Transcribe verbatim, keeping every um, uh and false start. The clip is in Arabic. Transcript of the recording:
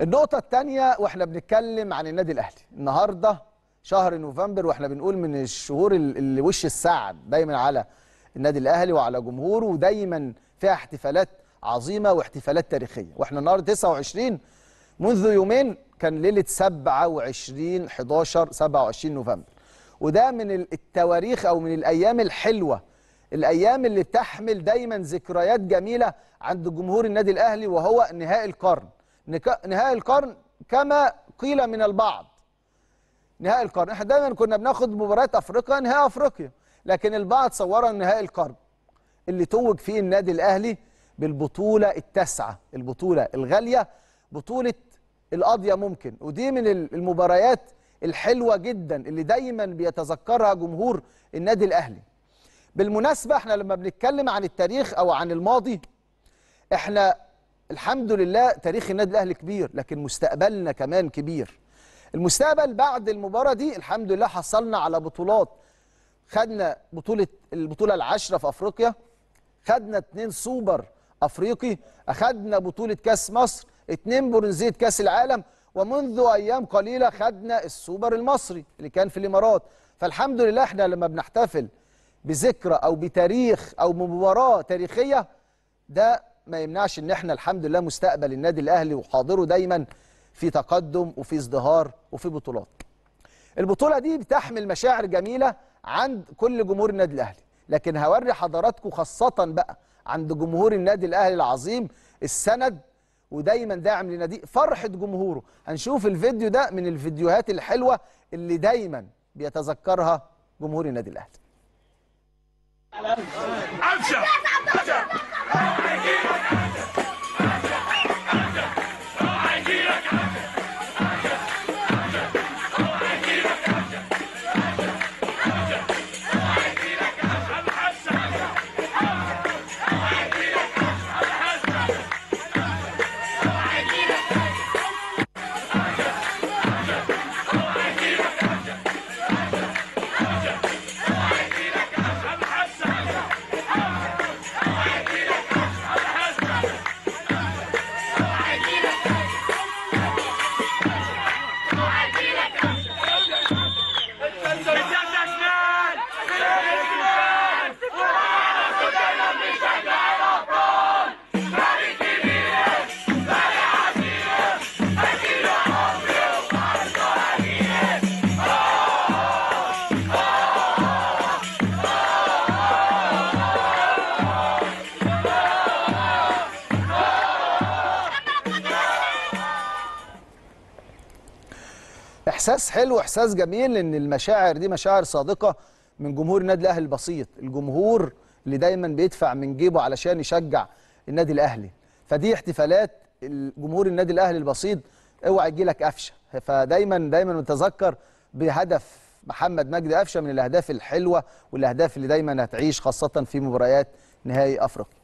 النقطة الثانية واحنا بنتكلم عن النادي الأهلي، النهارده شهر نوفمبر واحنا بنقول من الشهور اللي وش السعد دايما على النادي الأهلي وعلى جمهوره، ودايما فيها احتفالات عظيمة واحتفالات تاريخية، واحنا النهارده تسعة وعشرين، منذ يومين كان ليلة سبعة وعشرين حداشر سبعة وعشرين نوفمبر، وده من التواريخ أو من الأيام الحلوة، الأيام اللي بتحمل دايما ذكريات جميلة عند جمهور النادي الأهلي، وهو نهائي القرن. نهائي القرن كما قيل من البعض، نهائي القرن احنا دايما كنا بناخد مباريات افريقيا نهائي افريقيا، لكن البعض صورها نهائي القرن اللي توج فيه النادي الاهلي بالبطوله التاسعه، البطوله الغاليه، بطوله القاضيه ممكن، ودي من المباريات الحلوه جدا اللي دايما بيتذكرها جمهور النادي الاهلي. بالمناسبه احنا لما بنتكلم عن التاريخ او عن الماضي، احنا الحمد لله تاريخ النادي الاهلي كبير، لكن مستقبلنا كمان كبير. المستقبل بعد المباراه دي الحمد لله حصلنا على بطولات، خدنا بطوله البطوله العاشره في افريقيا، خدنا اتنين سوبر افريقي، اخدنا بطوله كاس مصر، اتنين برونزيه كاس العالم، ومنذ ايام قليله خدنا السوبر المصري اللي كان في الامارات. فالحمد لله احنا لما بنحتفل بذكرى او بتاريخ او مباراه تاريخيه، ده ما يمنعش ان احنا الحمد لله مستقبل النادي الاهلي وحاضره دايما في تقدم وفي ازدهار وفي بطولات. البطوله دي بتحمل مشاعر جميله عند كل جمهور النادي الاهلي، لكن هوري حضراتكم خاصه بقى عند جمهور النادي الاهلي العظيم السند ودايما داعم لناديه، فرحه جمهوره. هنشوف الفيديو ده من الفيديوهات الحلوه اللي دايما بيتذكرها جمهور النادي الاهلي. احساس حلو، احساس جميل، ان المشاعر دي مشاعر صادقه من جمهور النادي الاهلي البسيط، الجمهور اللي دايما بيدفع من جيبه علشان يشجع النادي الاهلي. فدي احتفالات جمهور النادي الاهلي البسيط، اوعى يجي لك قفشه. فدايما دايما نتذكر بهدف محمد مجدي قفشه من الاهداف الحلوه والاهداف اللي دايما هتعيش خاصه في مباريات نهائي افريقيا.